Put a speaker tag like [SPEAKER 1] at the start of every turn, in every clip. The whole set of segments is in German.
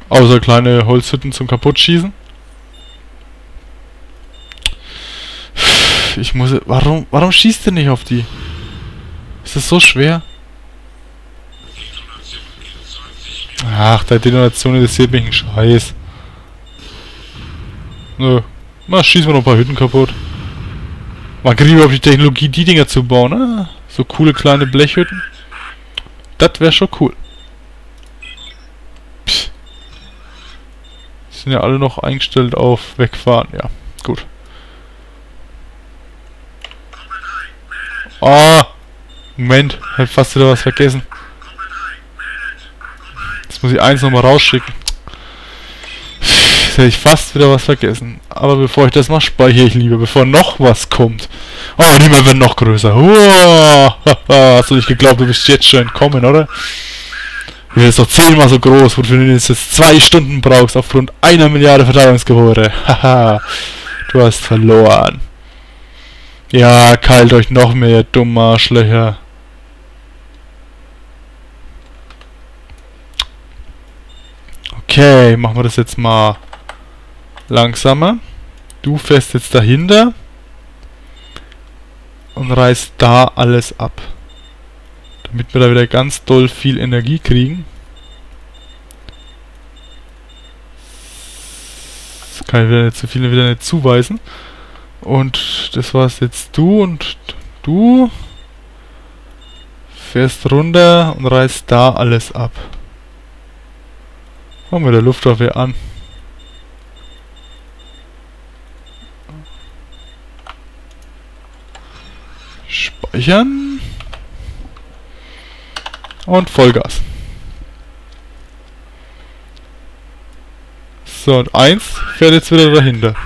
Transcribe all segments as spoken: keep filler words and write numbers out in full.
[SPEAKER 1] Außer kleine Holzhütten zum Kaputtschießen. Ich muss... Warum... Warum schießt du nicht auf die? Ist das so schwer? Ach, deine Detonation interessiert mich ein Scheiß. Nö. Mal schießen wir noch ein paar Hütten kaputt. Man kriegt überhaupt die Technologie, die Dinger zu bauen, ne? So coole kleine Blechhütten. Das wäre schon cool. Psst. Sind ja alle noch eingestellt auf wegfahren. Ja, gut. Ah! Moment, ich hab fast wieder was vergessen. Jetzt muss ich eins nochmal rausschicken. Jetzt hätte ich fast wieder was vergessen. Aber bevor ich das mache, speichere ich lieber, bevor noch was kommt. Oh, die Mal wird noch größer. Uah, hast du nicht geglaubt, du bist jetzt schon entkommen, oder? Du bist doch zehnmal so groß, wofür du jetzt zwei Stunden brauchst, aufgrund einer Milliarde Verteidigungsgebote. Haha, du hast verloren. Ja, kalt euch noch mehr, ihr dummen Arschlöcher. Okay, machen wir das jetzt mal langsamer. Du fährst jetzt dahinter und reißt da alles ab. Damit wir da wieder ganz doll viel Energie kriegen. Das kann ich wieder nicht zu viel wieder nicht zuweisen. Und das war's jetzt du und du fährst runter und reißt da alles ab. Fangen wir der Luftwaffe an. Speichern. Und Vollgas. So, und eins fährt jetzt wieder dahinter.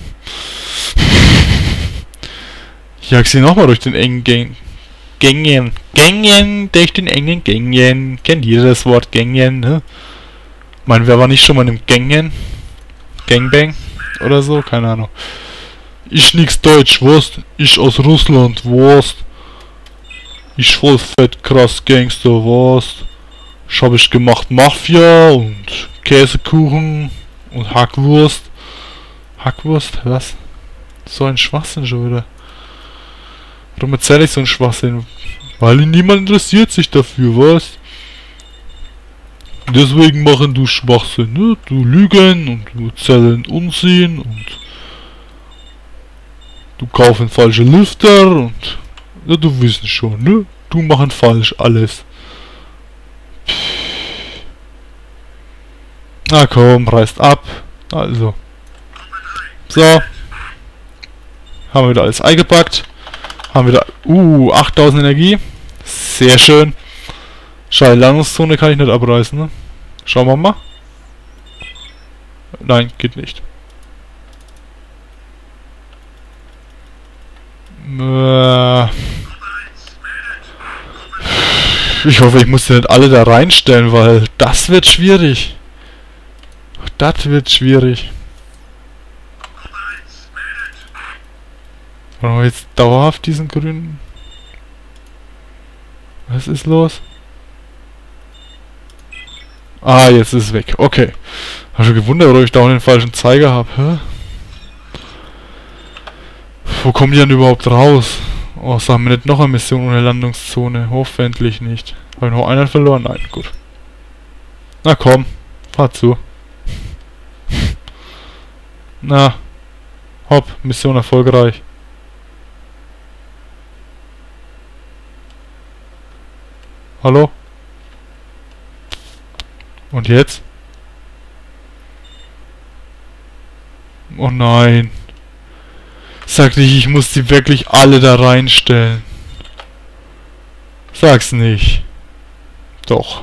[SPEAKER 1] Ich jag sie nochmal durch den engen Gang. Gängen. Gängen, durch den engen Gängen. Kennt jeder das Wort Gängen, ne? Ich meine, wer war nicht schon mal in einem Gängen? Gangbang? Oder so? Keine Ahnung. Ich nix Deutsch, Wurst. Ich aus Russland, Wurst. Ich voll fett krass Gangster, Wurst. Ich hab ich gemacht Mafia und Käsekuchen und Hackwurst. Hackwurst? Was? So ein Schwachsinn schon wieder. Warum erzähle ich so einen Schwachsinn? Weil niemand interessiert sich dafür, was? Deswegen machen du Schwachsinn, ne? Du lügen und du erzählen Unsinn und du kaufen falsche Lüfter und ja, du wissen schon, ne? Du machen falsch alles. Na komm, reißt ab. Also. So. Haben wir wieder alles eingepackt. Haben wir da, uh, achttausend Energie. Sehr schön. Schade, Landungszone kann ich nicht abreißen, ne? Schauen wir mal. Nein, geht nicht. Äh ich hoffe, ich muss die nicht alle da reinstellen, weil das wird schwierig. Das wird schwierig. Wollen wir jetzt dauerhaft diesen grünen... Was ist los? Ah, jetzt ist es weg. Okay. Hab schon gewundert, ob ich da auch den falschen Zeiger habe. Hä? Wo kommen die denn überhaupt raus? Oh, sagen wir nicht noch eine Mission ohne Landungszone. Hoffentlich nicht. Habe ich noch einen verloren? Nein, gut. Na komm, fahr zu. Na. Hopp, Mission erfolgreich. Hallo? Und jetzt? Oh nein. Sag nicht, ich muss die wirklich alle da reinstellen. Sag's nicht. Doch.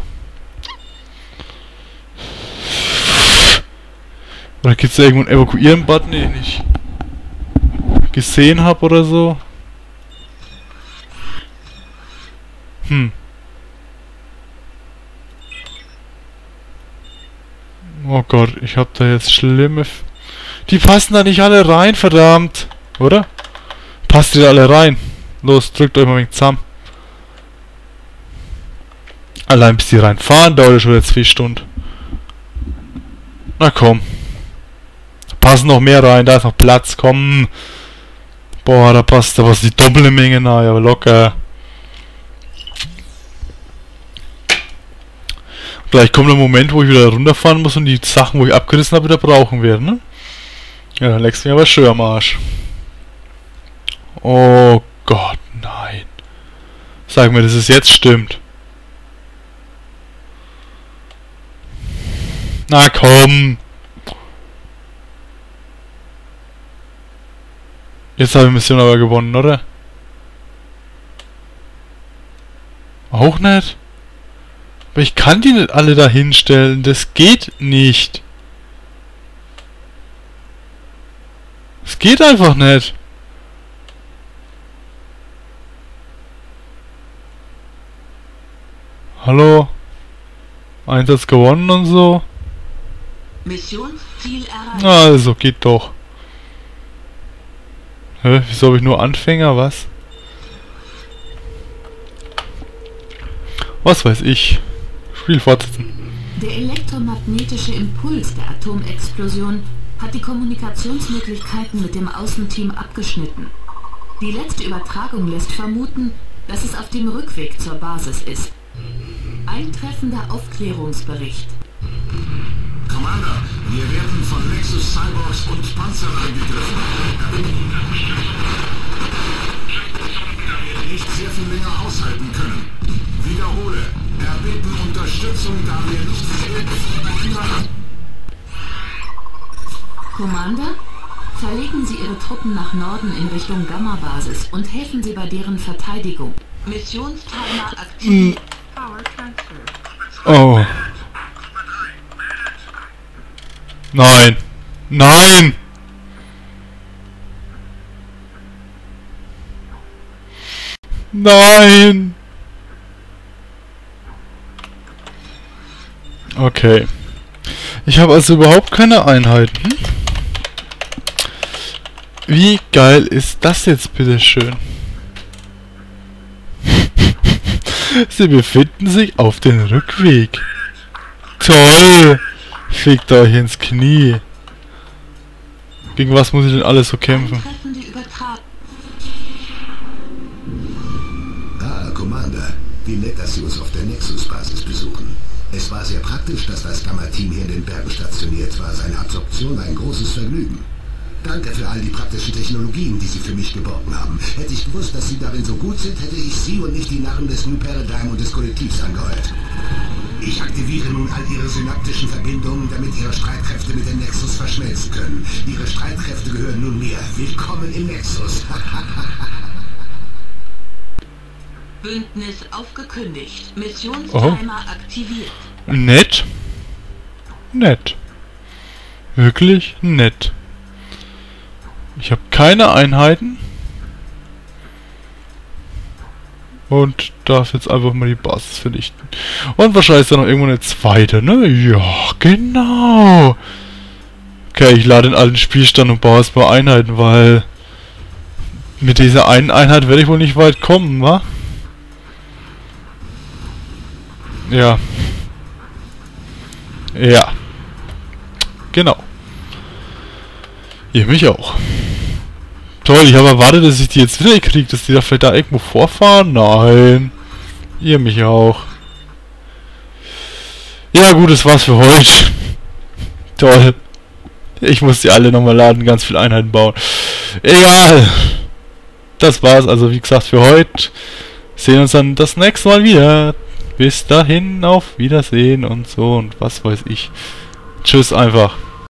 [SPEAKER 1] Oder gibt's da irgendwo einen Evakuieren-Button, den ich nicht gesehen habe oder so? Hm. Oh Gott, ich hab da jetzt schlimme... F die passen da nicht alle rein, verdammt. Oder? Passt die da alle rein? Los, drückt euch mal ein wenig zusammen. Allein bis die reinfahren, dauert schon jetzt vier Stunden. Na komm. Passen noch mehr rein, da ist noch Platz, komm. Boah, da passt da was die doppelte Menge nahe, aber locker. Gleich kommt der Moment, wo ich wieder runterfahren muss und die Sachen, wo ich abgerissen habe, wieder brauchen werde, ne? Ja, dann leckst du mir aber schön am Arsch. Oh Gott, nein. Sag mir, dass es jetzt stimmt. Na komm. Jetzt habe ich die Mission aber gewonnen, oder? Auch nicht? Aber ich kann die nicht alle da hinstellen. Das geht nicht. Es geht einfach nicht. Hallo? Einsatz gewonnen und so?
[SPEAKER 2] Missionsziel erreicht.
[SPEAKER 1] Also, geht doch. Hä? Wieso habe ich nur Anfänger? Was? Was weiß ich. Spiel fortsetzen.
[SPEAKER 2] Der elektromagnetische Impuls der Atomexplosion hat die Kommunikationsmöglichkeiten mit dem Außenteam abgeschnitten. Die letzte Übertragung lässt vermuten, dass es auf dem Rückweg zur Basis ist. Eintreffender Aufklärungsbericht.
[SPEAKER 3] Commander, wir werden von Nexus Cyborgs und Panzern angegriffen. Da wir nicht sehr viel länger aushalten können. Wiederhole, erbitten Unterstützung, da wir nicht viel...
[SPEAKER 2] Commander, verlegen Sie Ihre Truppen nach Norden in Richtung Gamma-Basis und helfen Sie bei deren Verteidigung. Missionstimer aktiviert.
[SPEAKER 1] Oh. Nein. Nein! Nein! Okay. Ich habe also überhaupt keine Einheiten. Wie geil ist das jetzt, bitteschön? Sie befinden sich auf dem Rückweg. Toll! Fickt euch ins Knie. Gegen was muss ich denn alles so kämpfen?
[SPEAKER 3] Ah, Commander. Wie nett, dass Sie uns auf der Nexus-Basis besuchen. Es war sehr praktisch, dass das Gamma-Team hier in den Bergen stationiert war. Seine Absorption war ein großes Vergnügen. Danke für all die praktischen Technologien, die Sie für mich geborgen haben. Hätte ich gewusst, dass Sie darin so gut sind, hätte ich Sie und nicht die Narren des New Paradigm und des Kollektivs angeheuert. Ich aktiviere nun all Ihre synaptischen Verbindungen, damit Ihre Streitkräfte mit dem Nexus verschmelzen können. Ihre Streitkräfte gehören nun mir. Willkommen im Nexus.
[SPEAKER 2] Bündnis aufgekündigt. Missionstimer aktiviert.
[SPEAKER 1] Nett. Nett. Wirklich nett. Ich habe keine Einheiten. Und darf jetzt einfach mal die Basis vernichten. Und wahrscheinlich ist da noch irgendwo eine zweite, ne? Ja, genau. Okay, ich lade den alten Spielstand und baue erstmal Einheiten, weil mit dieser einen Einheit werde ich wohl nicht weit kommen, wa? Ja. Ja. Genau. Ihr mich auch. Toll, ich habe erwartet, dass ich die jetzt wieder kriege, dass die da vielleicht da irgendwo vorfahren. Nein. Ihr mich auch. Ja gut, das war's für heute. Toll. Ich muss die alle nochmal laden, ganz viele Einheiten bauen. Egal. Das war's also, wie gesagt, für heute. Sehen uns dann das nächste Mal wieder. Bis dahin, auf Wiedersehen und so und was weiß ich. Tschüss einfach.